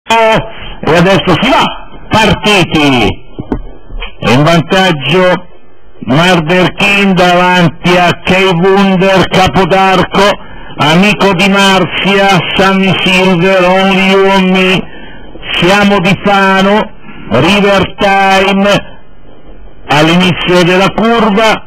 E adesso si va, partiti, in vantaggio Marder King davanti a Kay Wunder, capodarco, amico di Marzia, Sammy Silver, Only You and Me, siamo di Fano, River Time, all'inizio della curva,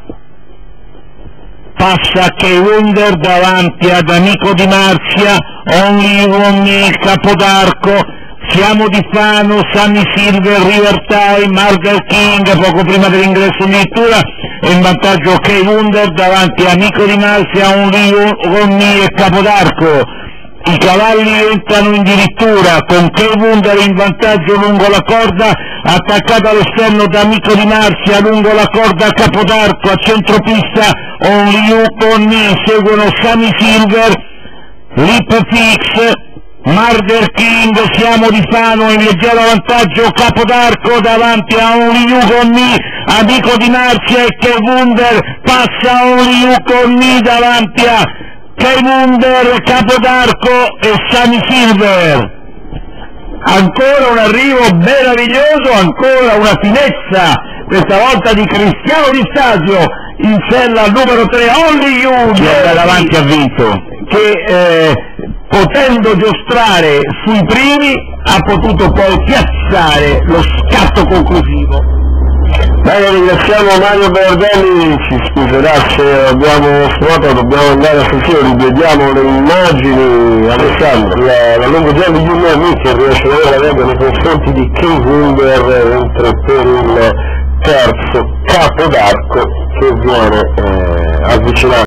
passa Kay Wunder davanti ad amico di Marzia, Only You and Me, capodarco, siamo di Fano, Sammy Silver, River Time, Marder King, poco prima dell'ingresso in vettura, e in vantaggio Kay Wunder davanti a amico di Marzia, Only You and Me e capodarco. I cavalli entrano in dirittura con Kay Wunder in vantaggio lungo la corda, attaccato all'esterno da amico di Marzia lungo la corda a capodarco, a centropista Only You and Me, seguono Sammy Silver, Lip Fix, Marder King, siamo di Fano in leggero vantaggio, capodarco davanti a Only You and Me, amico di Marzia e Kay Wunder, passa Only You and Me davanti a Kay Wunder, capodarco e Sammy Silver. Ancora un arrivo meraviglioso, ancora una finezza, questa volta di Cristiano Di Stasio, in sella al numero 3, Only You, che davanti ha vinto, che potendo giostrare sui primi ha potuto poi piazzare lo scatto conclusivo. Bene, ringraziamo Mario Berardelli, ci scuserà se abbiamo suonato, dobbiamo andare a sentire, rivediamo le immagini. Alessandro, la lungogiorno di Junior che riesce ad avere la regola nei confronti di Kay Wunder, mentre per il terzo capodarco che viene avvicinato